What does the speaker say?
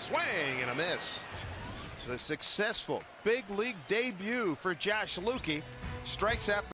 Swing and a miss. So a successful big league debut for Josh Lueke. Strikes out